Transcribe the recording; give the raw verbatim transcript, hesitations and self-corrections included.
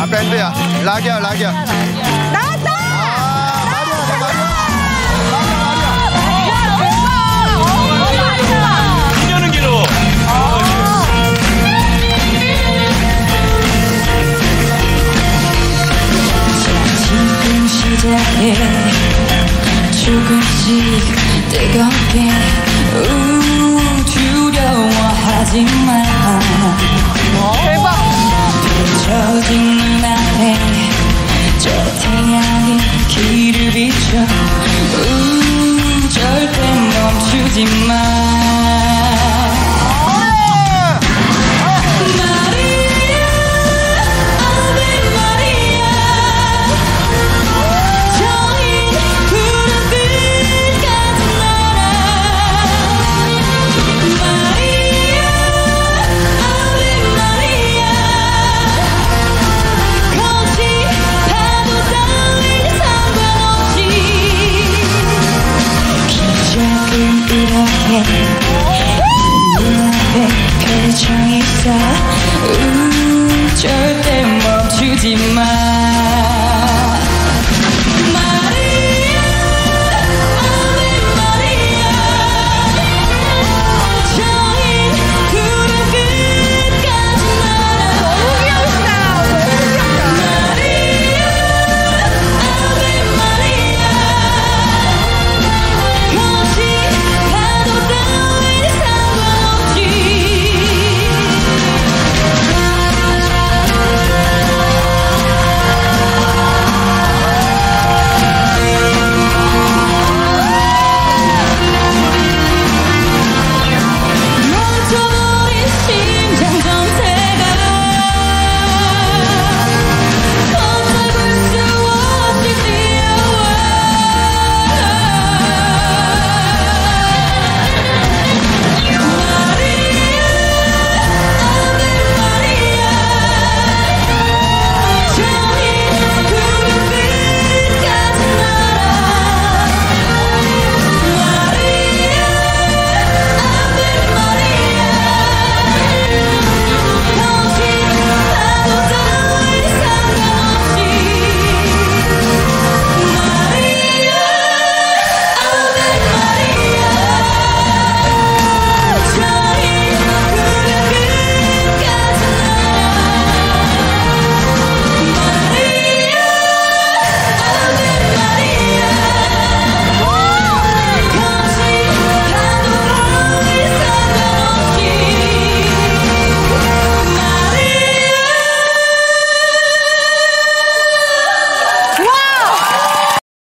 아, 밴드야. 락이야, 락이야. 나왔다! 아, 마리아다, 마리아. 인연은 길어. 지금 시작해 조금씩 뜨겁게 우 두려워하지 마. 대박! 젖은 눈앞에 저 태양이 길을 비춰 우 절대 멈추지 마. 눈앞에 펼쳐 있어 우 절대 멈추지 마.